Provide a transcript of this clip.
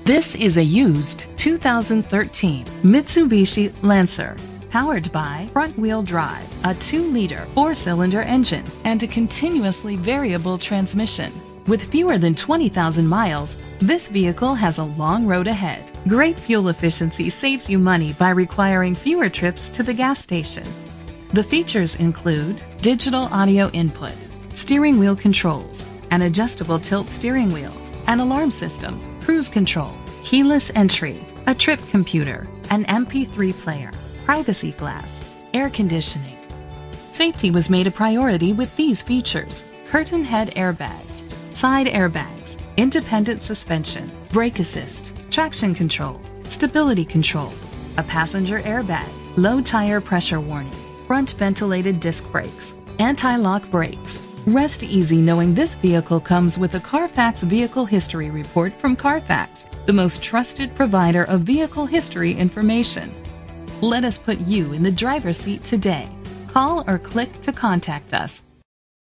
This is a used 2013 Mitsubishi Lancer, powered by front-wheel drive, a 2-liter 4-cylinder engine, and a continuously variable transmission. With fewer than 20,000 miles, this vehicle has a long road ahead. Great fuel efficiency saves you money by requiring fewer trips to the gas station. The features include digital audio input, steering wheel controls, an adjustable tilt steering wheel, an alarm system, cruise control, keyless entry, a trip computer, an MP3 player, privacy glass, air conditioning. Safety was made a priority with these features: curtain head airbags, side airbags, independent suspension, brake assist, traction control, stability control, a passenger airbag, low tire pressure warning, front ventilated disc brakes, anti-lock brakes. Rest easy knowing this vehicle comes with a Carfax Vehicle History Report from Carfax, the most trusted provider of vehicle history information. Let us put you in the driver's seat today. Call or click to contact us.